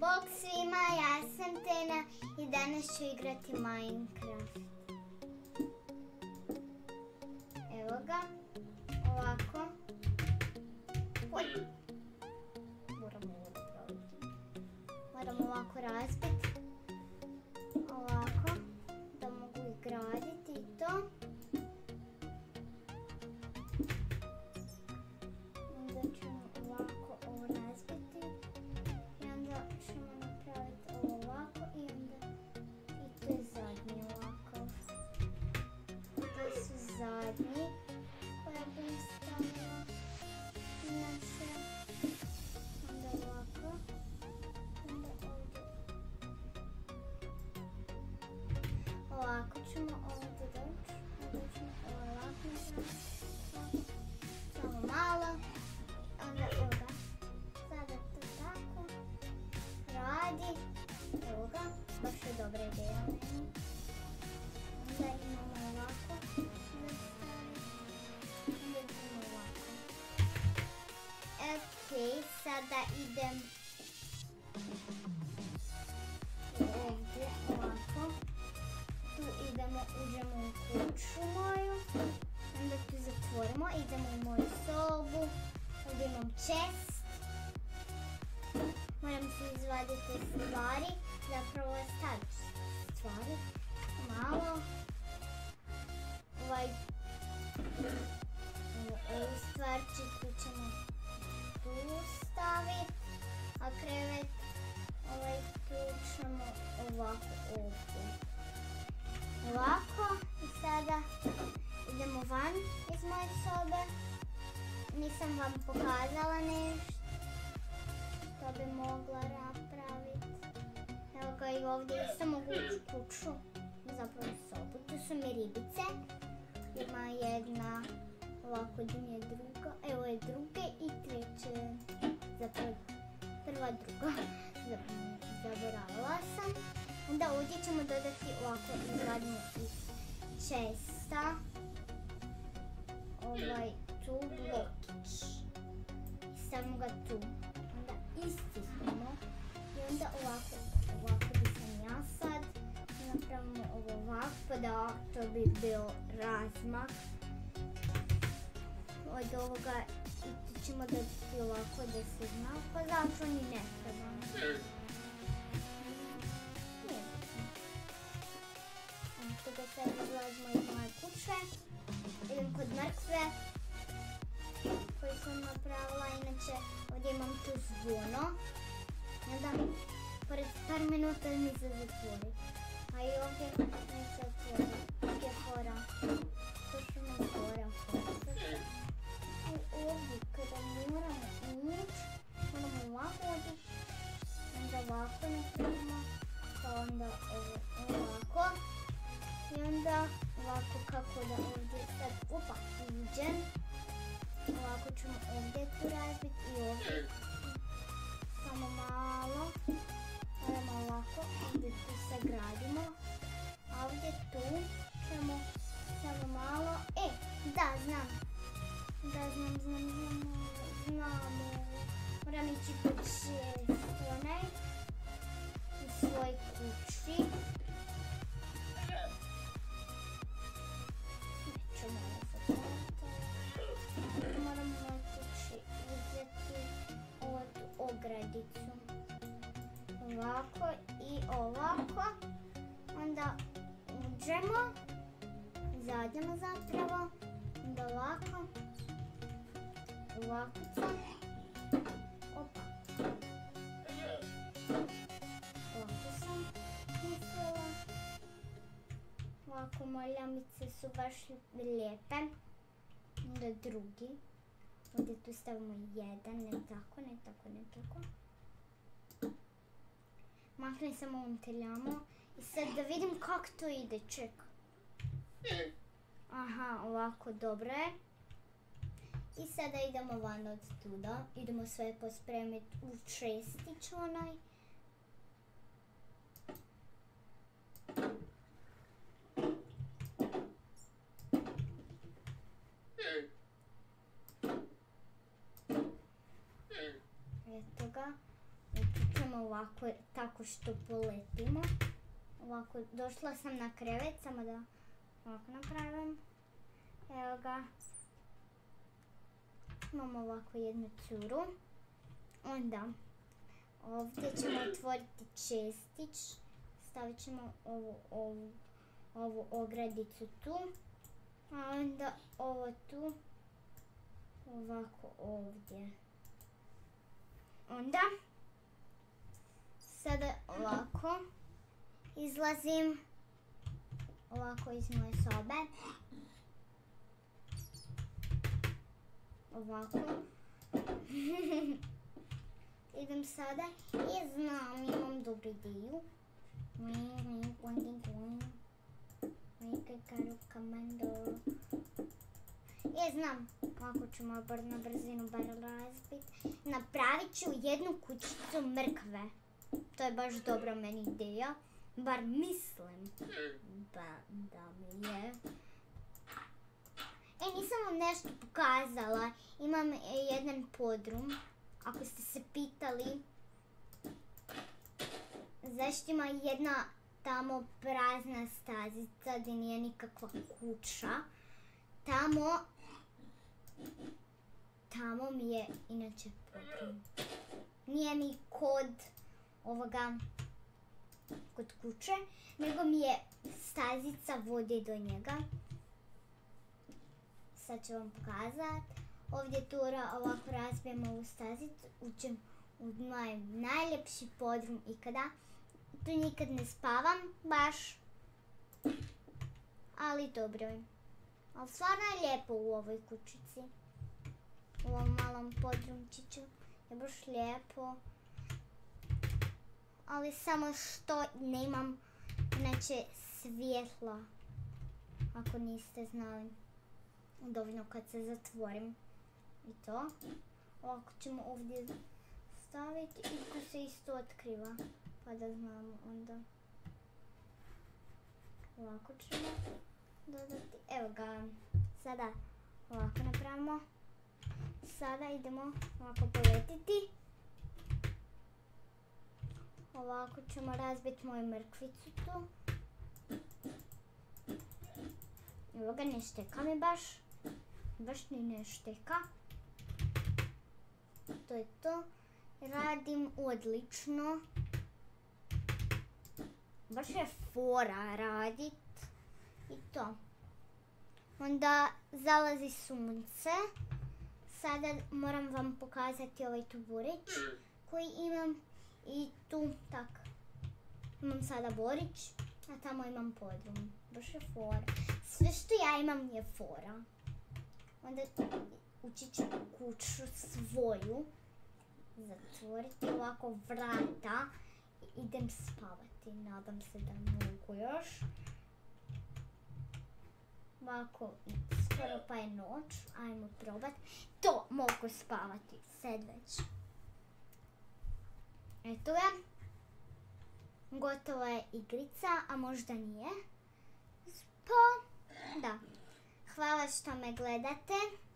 Bog svima, ja sam Tena i danas ću igrati Minecraft. Evo ga, ovako. Moram ovako razbiti. Ovako, da mogu i graditi i to. Onda ćemo ovako ovo razbiti. I onda ćemo napraviti ovo ovako i onda i to je zadnji ovako. To su zadnji koje bih stavila naše. Onda ovako. Onda ovdje. Ovako ćemo ovdje doći. Onda ćemo ovako napraviti. Samo malo. Onda evo ga. Sada to tako radi. Evo ga. Baš je dobra ideja meni. Onda imamo ovako. Onda idemo ovako. Ok, sada idem ovdje ovako. Tu idemo, uđemo u kuću moju. Onda tu zatvorimo, idemo u moju sobu. Ovdje imam chest. Moram se izvaditi stvari. Zapravo staviti stvari. Malo. Ovu stvarčicu ćemo tu staviti. A krevet tu ćemo ovako ovdje. Ovako. I sada idemo van iz moje sobe. Nisam vam pokazala nešto što bi mogla napraviti. Evo ga i ovdje isto mogu ući u kuću, zapravo sobu. Tu su mi ribice. Ima jedna, ovako gdje mi je druga. Evo je druge i treće. Zapravo prva, druga. Zaboravila sam. Onda ovdje ćemo dodati ovako izradnju iz chesta. Tu blokić. Stavimo ga tu. Onda istisnemo. I onda ovako bi sam ja sad. Napravimo ovo ovako, pa da to bi bio razmak. Od ovoga i tu ćemo dodati ovako da se zna, pa zapravo ni ne trebamo. Toga sad izlazimo iz moje kuće. Idem kod mrkve koju sam napravila. Inače ovdje imam tu zvono. Onda pored par minuta mi se zatvori. A i ovdje mi se otvori. Ovdje je fora. To su mi fora. I ovdje kada moramo ući, moramo ovako otići. Onda ovako napravimo. Pa onda ovako. I onda ovako kako da ovdje sad uđem. Ovako ćemo ovdje tu razbiti i ovdje. Samo malo. Moramo ovako, ovdje tu sagradimo. A ovdje tu ćemo samo malo. Znamo. Moram ići po čest onaj u svoj kući. Moramo uzeti ovu ogradicu. Ovako i ovako. Onda uđemo. Zadnjamo zapravo. Onda ovako. Ovako sam. Opa. Ovako sam mislila. Ovako moje ljamice su baš lijepe. Onda drugi. Ovdje tu stavimo jedan, ne tako. Maknem samo ovom teljamo. I sad da vidim kako to ide, čekaj. Aha, ovako, dobro je. I sada idemo van od tuda. Idemo sve pospremiti u čestić onaj. ovako, tako što poletimo. Ovako, došla sam na krevet, samo da ovako napravim. Evo ga. Imamo ovako jednu curu. Onda, ovdje ćemo otvoriti čestić. Stavit ćemo ovu ogradicu tu. A onda ovo tu. Ovako ovdje. Onda, sada ovako izlazim ovako iz moje sobe. Ovako. Idem sada i znam, imam dobru ideju. Znam kako ćemo bar na brzinu bar razbiti. Napravit ću jednu kućicu mrkve. To je baš dobra meni ideja. Bar mislim da mi je. Nisam vam nešto pokazala. Imam jedan podrum. Ako ste se pitali zašto ima jedna tamo prazna stazica gdje nije nikakva kuća. Tamo mi je inače podrum. Nije mi kod kuće, nego mi je stazica vode do njega. Sad ću vam pokazati. Ovdje tura ovako razbijemo ovu stazicu, uđem u moj najljepši podrum ikada. Tu nikad ne spavam, baš. Ali dobro je. Ali stvarno je lijepo u ovoj kućici. U ovom malom podrumčiću je baš lijepo. Ali samo što nemam inače svjetla. Ako niste znali. Dovoljno kad se zatvorim. I to. Ovako ćemo ovdje staviti i tu se isto otkriva. Pa da znamo onda. Ovako ćemo dodati. Evo ga. Sada ovako napravimo. Sada idemo ovako poletiti. Ovako ćemo razbiti moju mrkvicu tu. Evo ga, ne šteka mi baš. Baš ni ne šteka. To je to. Radim odlično. Baš je fora radit. I to. Onda zalazi sunce. Sada moram vam pokazati ovaj tu borić koji imam. I tu, tak. Imam sada borić, a tamo imam podrum. Baš je fora. Sve što ja imam je fora. Onda ući ću u kuću svoju. Zatvoriti ovako vrata. I idem spavati. Nadam se da mogu još. Ovako, skoro pa je noć. Ajmo probati. To mogu spavati. Sad već. Eto je. Gotova je igrica, a možda nije. Pa, da. Hvala što me gledate.